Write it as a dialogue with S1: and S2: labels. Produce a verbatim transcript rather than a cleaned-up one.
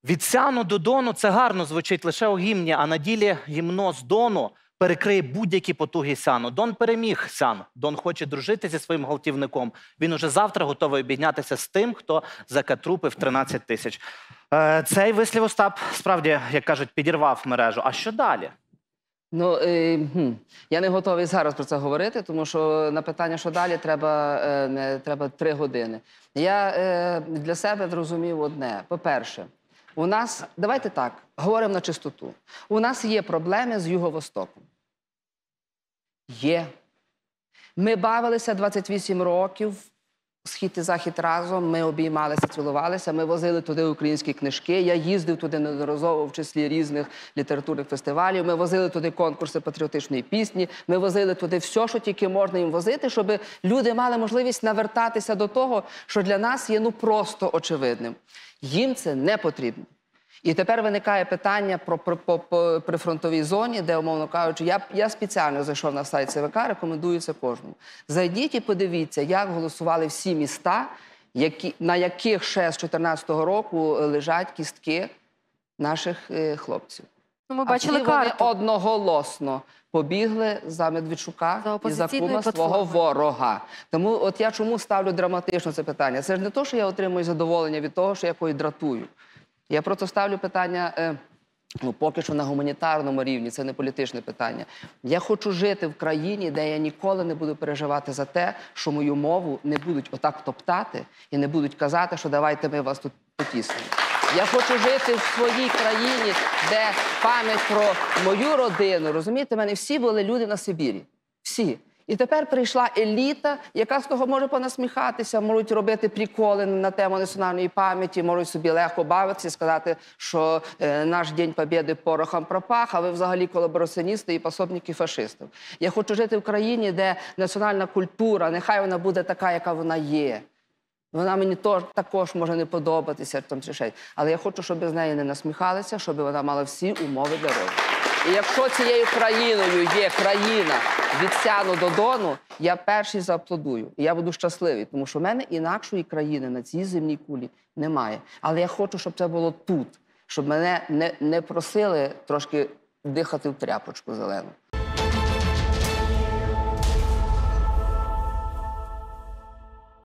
S1: Від Сяну до Дону це гарно звучить лише у гімні, а на ділі гімно з Дону перекриє будь-які потуги Сяну. Дон переміг Сян. Дон хоче дружити зі своїм гвалтівником. Він уже завтра готовий обійнятися з тим, хто закатрупив тринадцять тисяч. Е, цей вислів Остап справді, як кажуть, підірвав мережу. А що далі?
S2: Ну, е, хм. я не готовий зараз про це говорити, тому що на питання, що далі, треба, е, не, треба три години. Я е, для себе зрозумів одне. По-перше, у нас, давайте так, говоримо на чистоту. У нас є проблеми з Юго-Востоком. Є. Ми бавилися двадцять вісім років, схід і захід разом, ми обіймалися, цілувалися, ми возили туди українські книжки, я їздив туди неодноразово в числі різних літературних фестивалів, ми возили туди конкурси патріотичної пісні, ми возили туди все, що тільки можна їм возити, щоб люди мали можливість навертатися до того, що для нас є ну просто очевидним. Їм це не потрібно. І тепер виникає питання про, про, про, про прифронтовій зоні, де, умовно кажучи, я, я спеціально зайшов на сайт ЦВК, рекомендую це кожному. Зайдіть і подивіться, як голосували всі міста, які, на яких ще з чотирнадцятого року лежать кістки наших е, хлопців.
S3: Ну, ми бачили
S2: а всі вони
S3: карту.
S2: одноголосно побігли за Медведчука
S3: За
S2: і за кума
S3: платформи.
S2: свого ворога. Тому от я чому ставлю драматично це питання? Це ж не те, що я отримую задоволення від того, що я когось дратую. Я просто ставлю питання, е, ну, поки що на гуманітарному рівні, це не політичне питання. Я хочу жити в країні, де я ніколи не буду переживати за те, що мою мову не будуть отак топтати і не будуть казати, що давайте ми вас тут потіснемо. Я хочу жити в своїй країні, де пам'ять про мою родину, розумієте, в мене всі були люди на Сибірі. Всі. І тепер прийшла еліта, яка з того може понасміхатися, можуть робити приколи на тему національної пам'яті, можуть собі легко бавитися і сказати, що е, наш День Побєди порохом пропах, а ви взагалі колабораціоністи і пособники фашистів. Я хочу жити в країні, де національна культура, нехай вона буде така, яка вона є. Вона мені тож, також може не подобатися, там, чи ще. Але я хочу, щоб з неї не насміхалися, щоб вона мала всі умови для розвитку. І якщо цією країною є країна від Сяну до Дону, я перший зааплодую. І я буду щасливий, тому що в мене інакшої країни на цій земній кулі немає. Але я хочу, щоб це було тут, щоб мене не, не просили трошки дихати в тряпочку зелену.